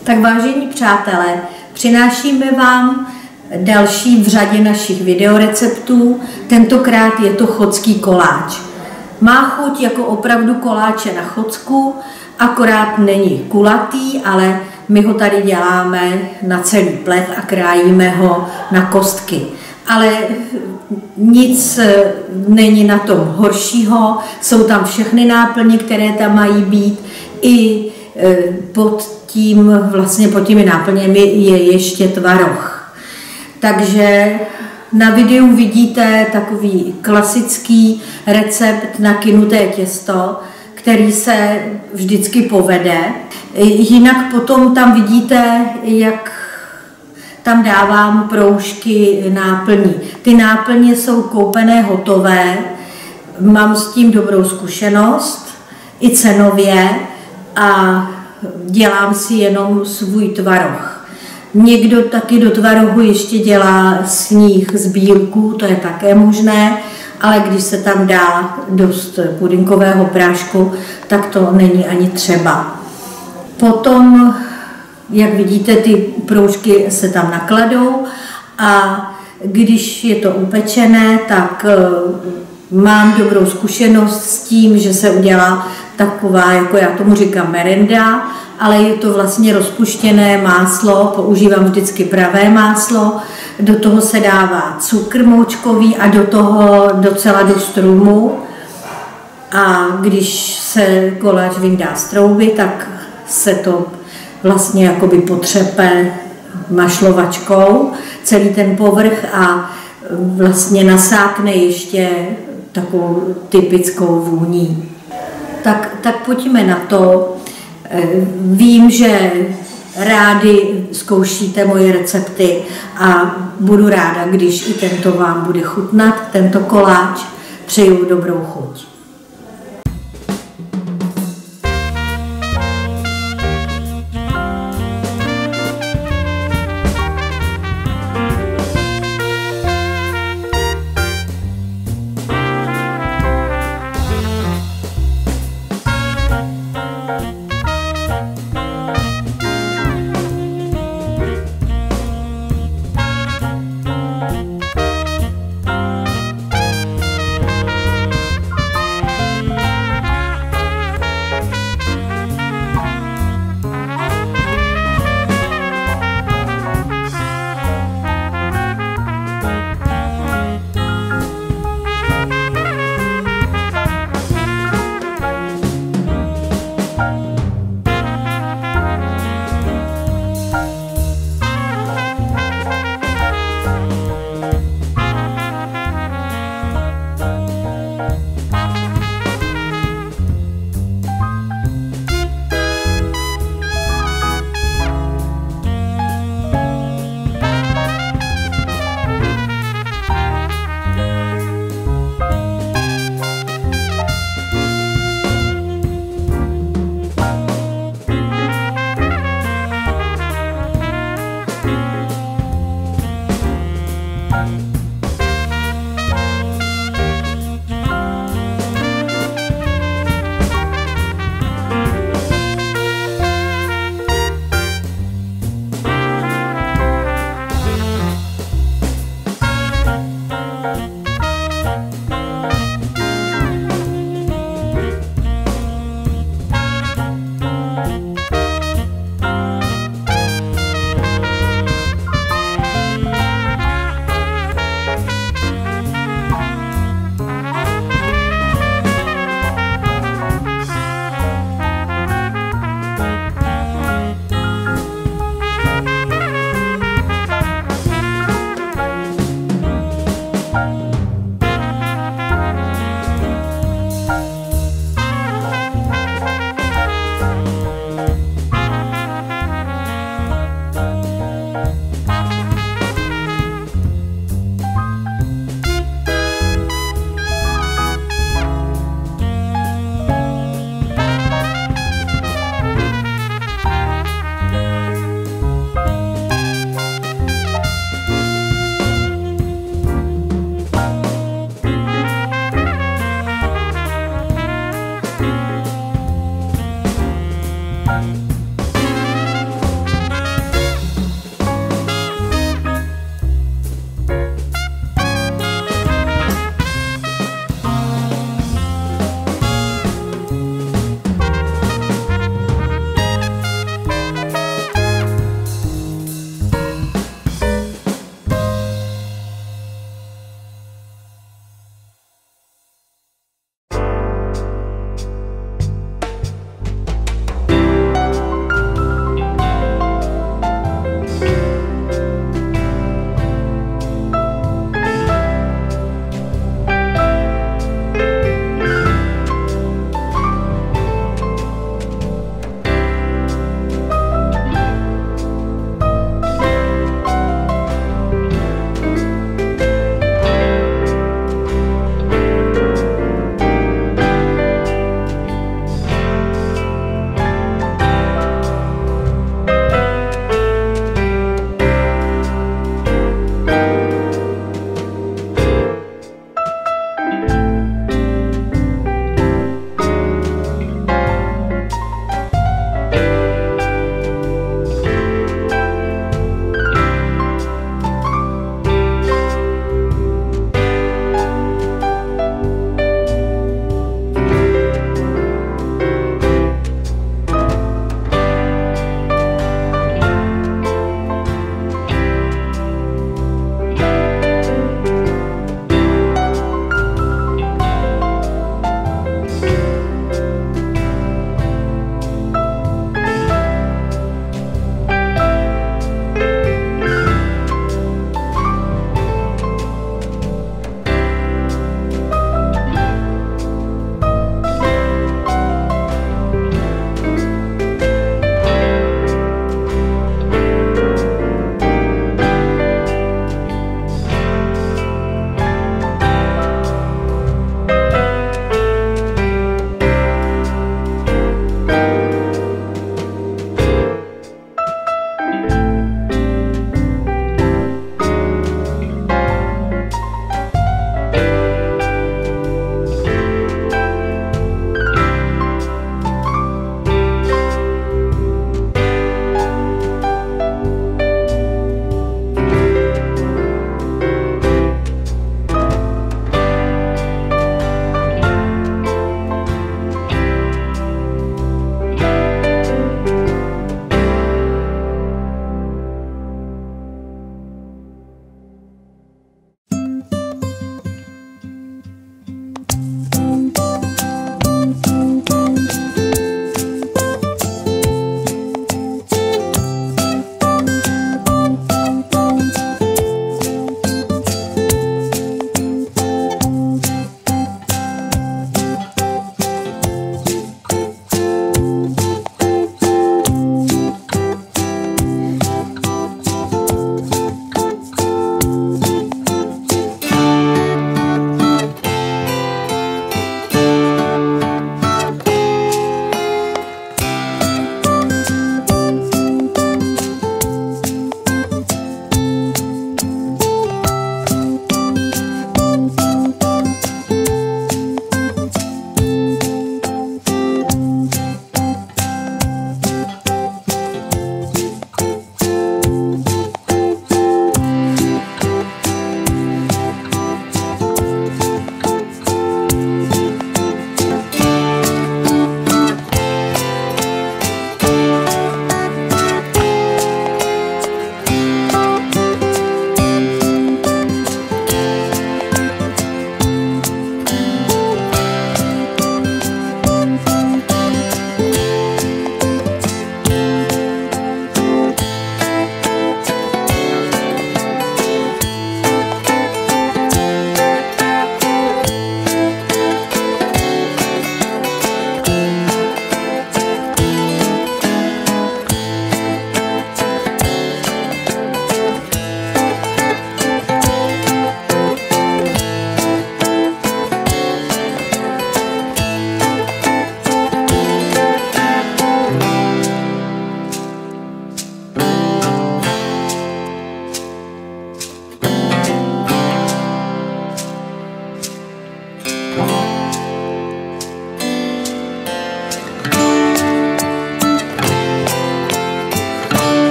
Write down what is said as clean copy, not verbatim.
Tak vážení přátelé, přinášíme vám další v řadě našich videoreceptů. Tentokrát je to chotský koláč. Má chuť jako opravdu koláče na chocku, akorát není kulatý, ale my ho tady děláme na celý plev a krájíme ho na kostky. Ale nic není na tom horšího, jsou tam všechny náplně, které tam mají být, i pod těmi náplněmi je ještě tvaroh. Takže na videu vidíte takový klasický recept na kynuté těsto, který se vždycky povede. Jinak potom tam vidíte, jak tam dávám proužky náplní. Ty náplně jsou koupené hotové, mám s tím dobrou zkušenost, i cenově, a dělám si jenom svůj tvaroh. Někdo taky do tvarohu ještě dělá sníh z bílku, to je také možné, ale když se tam dá dost pudinkového prášku, tak to není ani třeba. Potom, jak vidíte, ty proužky se tam nakladou a když je to upečené, tak mám dobrou zkušenost s tím, že se udělá taková, jako já tomu říkám, merenda, ale je to vlastně rozpuštěné máslo, používám vždycky pravé máslo, do toho se dává cukr moučkový a do toho docela dost rumu. A když se koláč vyndá z trouby, tak se to vlastně jakoby potřepe mašlovačkou, celý ten povrch, a vlastně nasákne ještě takovou typickou vůní. Tak pojďme na to. Vím, že rádi zkoušíte moje recepty a budu ráda, když i tento vám bude chutnat, tento koláč. Přeju dobrou chuť.